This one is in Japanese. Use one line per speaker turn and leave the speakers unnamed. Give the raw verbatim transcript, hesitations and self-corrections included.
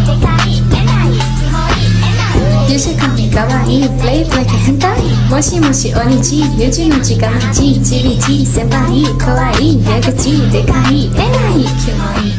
ゆしかみかわいい Play it like a 変態もしもしおにちゆじのちがまちちびち先輩怖い矢口でかいえないキモい